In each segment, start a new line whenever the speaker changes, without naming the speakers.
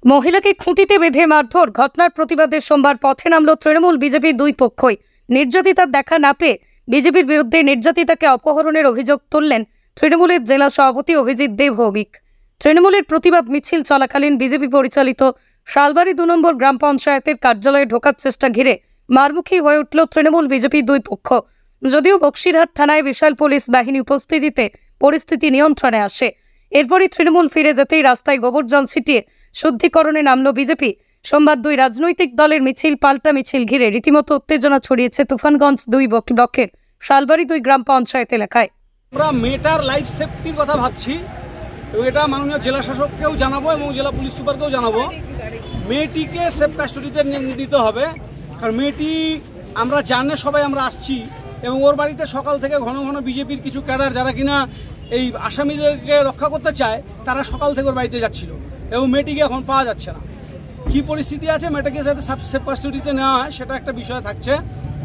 মহিলাকে খুঁটিতে বেঁধে মারধর ঘটনার প্রতিবাদে সোমবার পথে নামল তৃণমূল বিজেপির দুই পক্ষই। নির্যাতিতার দেখা না পেয়ে বিজেপির বিরুদ্ধে নির্যাতিতাকে অপহরণের অভিযোগ তুললেন তৃণমূলের জেলা সভাপতি অভিজিৎ দেব ভৌমিক। তৃণমূলের প্রতিবাদ মিছিল চলাকালীন বিজেপি পরিচালিত শালবাড়ি ২ নম্বর গ্রাম পঞ্চায়েতের কার্যালয়ে ঢোকার চেষ্টা ঘিরে মারমুখী হয়ে উঠল তৃণমূল বিজেপির দুই পক্ষ। যদিও বক্সিরহাট থানায় বিশাল পুলিশ বাহিনী উপস্থিতিতে পরিস্থিতি নিয়ন্ত্রণে আসে। এরপরই তৃণমূল ফিরে যেতেই রাস্তায় গোবর জল ছিটিয়ে শুদ্ধিকরণে নামল বিজেপি। সোমবার দুই রাজনৈতিক দলের মিছিল পাল্টা মিছিল ঘিরে রীতিমতো উত্তেজনা ছড়িয়েছে তুফানগঞ্জ ২ ব্লকের শালবাড়ি ২ গ্রাম পঞ্চায়েত এলাকায়।
আমরা মেয়েটার লাইফ সেফটির কথা ভাবছি এবং এটা মাননীয় জেলা শাসককেও জানাবো এবং জেলা পুলিশ সুপারকেও জানাবো। মেয়েটিকে সেফ কাস্টডিতে দিতে হবে, কারণ মেয়েটি আমরা জানে সবাই আমরা আসছি এবং ওর বাড়িতে সকাল থেকে ঘন ঘন বিজেপির কিছু ক্যাডার যারা কিনা এই আসামিদেরকে রক্ষা করতে চায় তারা সকাল থেকে ওর বাড়িতে যাচ্ছিল এবং মেয়েটিকে এখন পাওয়া যাচ্ছে না। কী পরিস্থিতি আছে মেয়েটাকে যাতে সেফ কাস্টডিতে নেওয়া হয় সেটা একটা বিষয় থাকছে।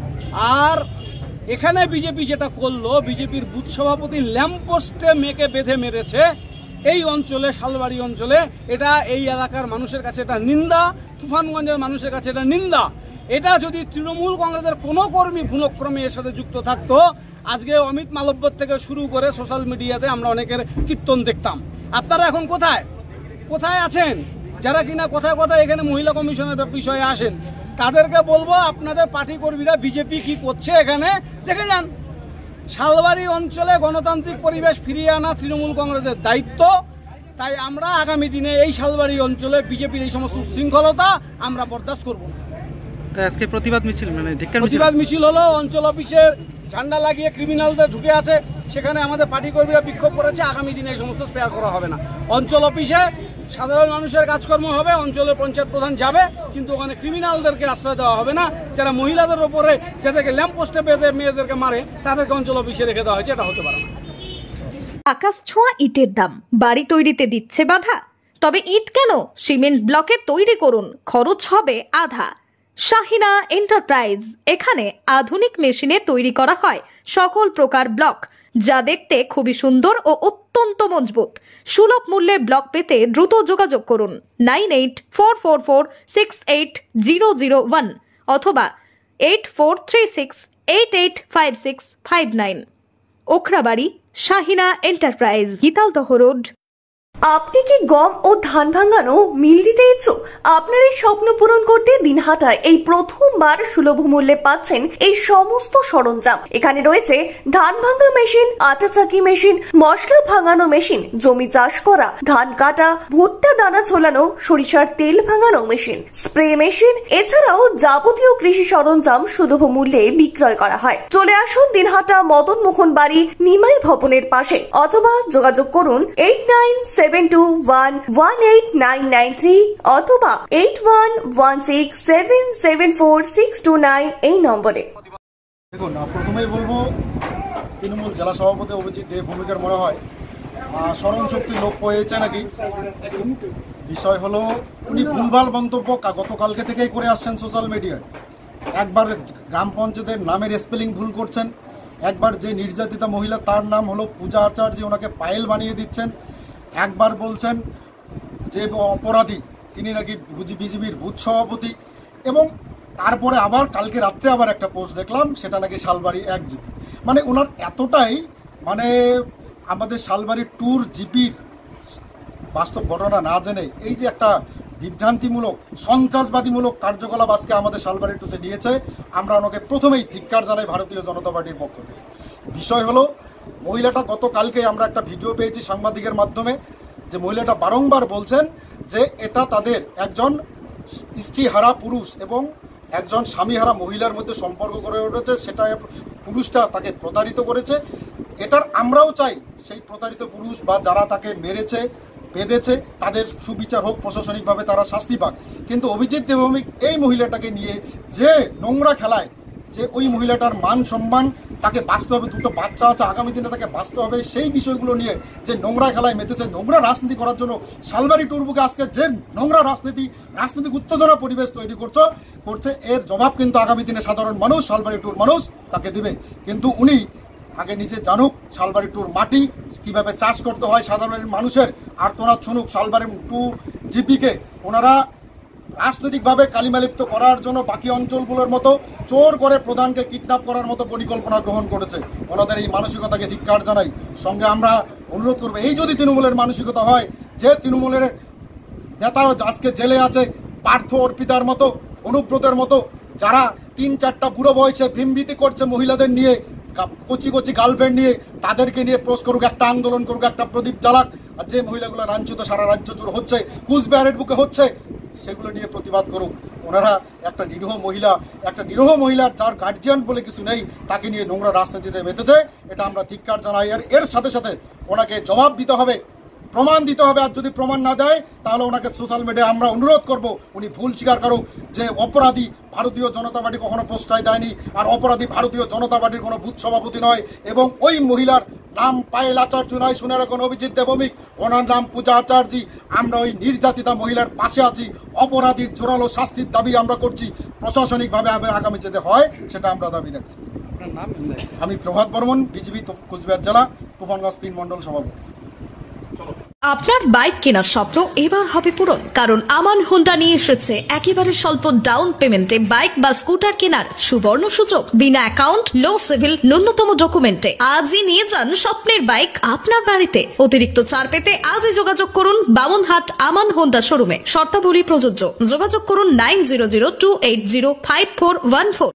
আর এখানে বিজেপি যেটা করলো, বিজেপির বুথ সভাপতি ল্যাম্পপোস্টে মেয়েকে বেঁধে মেরেছে এই অঞ্চলে, শালবাড়ি অঞ্চলে, এটা এই এলাকার মানুষের কাছে এটা নিন্দা, তুফানগঞ্জের মানুষের কাছে এটা নিন্দা। এটা যদি তৃণমূল কংগ্রেসের কোনো কর্মী ভুলক্রমে এর সাথে যুক্ত থাকতো, আজকে অমিত মালব্য থেকে শুরু করে সোশ্যাল মিডিয়াতে আমরা অনেকের কীর্তন দেখতাম। আপনারা এখন কোথায় কোথায় আছেন? যারা কিনা কোথায় কোথায় এখানে মহিলা কমিশনের বিষয়ে আসেন তাদেরকে বলবো, আপনাদের পার্টি কর্মীরা বিজেপি কি করছে এখানে দেখে যান। শালবাড়ি অঞ্চলে গণতান্ত্রিক পরিবেশ ফিরিয়ে আনা তৃণমূল কংগ্রেসের দায়িত্ব। তাই আমরা আগামী দিনে এই শালবাড়ি অঞ্চলে বিজেপির এই সমস্ত উশৃঙ্খলতা আমরা বরদাস্ত করব না।
আজকে প্রতিবাদ মিছিল
প্রতিবাদ মিছিল হলো অঞ্চল অফিসের ঝান্ডা লাগিয়ে ক্রিমিনালদের ঢুকে আছে, সেখানে আমাদের পার্টি কর্মীরা বিক্ষোভ করেছে। আগামী দিনে এই সমস্ত স্পেয়ার করা হবে না। অঞ্চল অফিসে সাধারণ মানুষের কাজকর্ম হবে, অঞ্চলের পঞ্চায়েত প্রধান যাবে, কিন্তু ওখানে ক্রিমিনালদেরকে আশ্রয় দেওয়া হবে না। যারা মহিলাদের ওপরে যাদেরকে ল্যাম্পপোস্টে বেঁধে মেয়েদেরকে মারে তাদেরকে অঞ্চল অফিসে রেখে দেওয়া হয়েছে, এটা হতে পারে না।
আকাশ ছোঁয়া ইটের দাম বাড়ি তৈরিতে দিচ্ছে বাধা? তবে ইট কেন, সিমেন্ট ব্লকে তৈরি করুন, খরচ হবে আধা। শাহিনা এন্টারপ্রাইজ, এখানে আধুনিক মেশিনে তৈরি করা হয় সকল প্রকার ব্লক, যা দেখতে খুবই সুন্দর ও অত্যন্ত মজবুত। সুলভ মূল্যে ব্লক পেতে দ্রুত যোগাযোগ করুন 9844468001 অথবা 8436885659। Okhrabari, Shahina Enterprise, Gitaldaha Road.
আপনি কি গম ও ধান ভাঙানো মিল দিতে ইচ্ছুক? আপনার এই স্বপ্ন পূরণ করতে দিনহাটায় এই প্রথমবার সুলভ মূল্যে পাচ্ছেন এই সমস্ত সরঞ্জাম। এখানে রয়েছে ধান ভাঙা মেশিন, আটা চাকি মেশিন, মশলা ভাঙানো মেশিন, জমি চাষ করা, ধান কাটা, ভুট্টা দানা ছোলানো, সরিষার তেল ভাঙানো মেশিন, স্প্রে মেশিন, এছাড়াও যাবতীয় কৃষি সরঞ্জাম সুলভ মূল্যে বিক্রয় করা হয়। চলে আসুন দিনহাটা মদন মোহন বাড়ি নিমাই ভবনের পাশে, অথবা যোগাযোগ করুন 8972118993 অথবা 8116774629 এই নম্বরে।
দেখুন, প্রথমেই বলবো তৃণমূল জেলা সভাপতি অভিজিৎ দেব ভৌমিকের মনে হয় স্মরণ শক্তি লোপ পেয়েছে নাকি। বিষয় হলো উনি ভুলভাল মন্তব্য গতকালকে থেকেই করে আসছেন সোশ্যাল মিডিয়ায়। একবার গ্রাম পঞ্চায়েতের নামের স্পেলিং ভুল করছেন, একবার যে নির্যাতিতা মহিলা তার নাম হলো পূজা আচার্য, ওনাকে পায়েল বানিয়ে দিচ্ছেন। একবার বলছেন যে অপরাধী তিনি নাকি বিজেপির বুথ সভাপতি, এবং তারপরে আবার কালকে রাত্রে আবার একটা পোস্ট দেখলাম সেটা নাকি শালবাড়ি 1 জিপি। মানে ওনার এতটাই আমাদের শালবাড়ি 2 জিপির বাস্তব ঘটনা না জেনে এই যে একটা বিভ্রান্তিমূলক সন্ত্রাসবাদীমূলক কার্যকলাপ আজকে আমাদের শালবাড়ি 2তে নিয়েছে, আমরা ওনাকে প্রথমেই ধিক্কার জানাই ভারতীয় জনতা পার্টির পক্ষ থেকে। বিষয় হলো মহিলাটা গতকালকে আমরা একটা ভিডিও পেয়েছি সাংবাদিকের মাধ্যমে, যে মহিলাটা বারংবার বলছেন যে এটা তাদের একজন স্ত্রীহারা পুরুষ এবং একজন স্বামীহারা মহিলার মধ্যে সম্পর্ক গড়ে উঠেছে, সেটা পুরুষটা তাকে প্রতারিত করেছে। এটার আমরাও চাই সেই প্রতারিত পুরুষ বা যারা তাকে মেরেছে বেঁধেছে তাদের সুবিচার হোক, প্রশাসনিকভাবে তারা শাস্তি পাক। কিন্তু অভিজিৎ দেব ভৌমিক এই মহিলাটাকে নিয়ে যে নোংরা খেলায়, যে ওই মহিলাটার মান সম্মান তাকে বাঁচতে হবে, 2টো বাচ্চা আছে, আগামী দিনে তাকে বাঁচতে হবে, সেই বিষয়গুলো নিয়ে যে নোংরা খেলায় মেতেছে, নোংরা রাজনীতি করার জন্য শালবাড়ি 2 বুকে আজকে যে নোংরা রাজনৈতিক উত্তেজনা পরিবেশ তৈরি করছে, এর জবাব কিন্তু আগামী দিনে সাধারণ মানুষ, শালবাড়ি 2 মানুষ তাকে দিবে। কিন্তু উনি আগে নিজে জানুক শালবাড়ি টুর মাটি কিভাবে চাষ করতে হয়, সাধারণ মানুষের আর্তনাদ শুনুক। শালবাড়ি টু জিপিকে ওনারা রাজনৈতিকভাবে কালিমালিপ্ত করার জন্য বাকি অঞ্চলগুলোর মতো চোর করে প্রধানকে কিডন্যাপ করার মতো পরিকল্পনা গ্রহণ করেছে। ওনাদের এই মানসিকতাকে ধিক্কার জানাই। সঙ্গে আমরা অনুরোধ করবো, এই যদি তৃণমূলের মানসিকতা হয়, যে তৃণমূলের নেতা আজকে জেলে আছে পার্থ অর্পিতার মতো, অনুব্রতের মতো, যারা 3-4টা বুড়ো বয়সে ভীমভীতি করছে মহিলাদের নিয়ে, কচি কচি গার্লফ্রেন্ড নিয়ে, তাদেরকে নিয়ে প্রোজ করুক, একটা আন্দোলন করুক, একটা প্রদীপ জ্বালাক। আর যে মহিলাগুলো লাঞ্ছিত সারা রাজ্য জুড়ে হচ্ছে, কুচবিহারের বুকে হচ্ছে, সেগুলো নিয়ে প্রতিবাদ করুক। ওনারা একটা নিরীহ মহিলার যার গার্জিয়ান বলে কিছু নেই, তাকে নিয়ে নোংরা রাজনীতিতে মেতেছে। এটা আমরা ধিক্কার জানাই। আর এর সাথে সাথে ওনাকে জবাব দিতে হবে, প্রমাণ দিতে হবে। আর যদি প্রমাণ না দেয় তাহলে ওনাকে সোশ্যাল মিডিয়ায় আমরা অনুরোধ করব উনি ভুল স্বীকার করুক, যে অপরাধী ভারতীয় জনতা পার্টি কখনো প্রশ্রয় দেয়নি, আর অপরাধী ভারতীয় জনতা পার্টির কোনো বুথ সভাপতি নয়, এবং ওই মহিলার নাম পায়েল আচার্য নয়, শুনে রাখুন অভিজিৎ দেবমিক, ওনার নাম পূজা আচার্য। আমরা ওই নির্যাতিতা মহিলার পাশে আছি। অপরাধীর জোরালো শাস্তির দাবি আমরা করছি। প্রশাসনিকভাবে আগামী যেতে হয় সেটা আমরা দাবি রাখছি। আমি প্রভাত বর্মন, বিজেপি কুচবিহার জেলা তুফানগঞ্জ 3 মণ্ডল সভাপতি।
আপনার বাইক কেনার স্বপ্ন এবার হবে পূরণ, কারণ আমান হোন্ডা নিয়ে এসেছে একেবারে স্বল্প ডাউন পেমেন্টে বাইক বা স্কুটার কেনার সুবর্ণ সুযোগ। বিনা অ্যাকাউন্ট, লো সিভিল, ন্যূনতম ডকুমেন্টে আজই নিয়ে যান স্বপ্নের বাইক আপনার বাড়িতে। অতিরিক্ত ছাড় পেতে আজই যোগাযোগ করুন বামনহাট আমান হোন্ডা শোরুমে। শর্তাবলী প্রযোজ্য। যোগাযোগ করুন 9002805414।